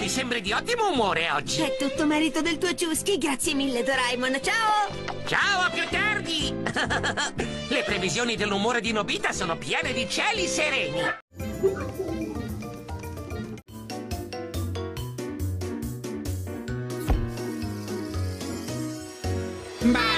Mi sembri di ottimo umore oggi. È tutto merito del tuo Ciuschi, grazie mille Doraemon, ciao! Ciao, a più tardi! Le previsioni dell'umore di Nobita sono piene di cieli sereni. Bye.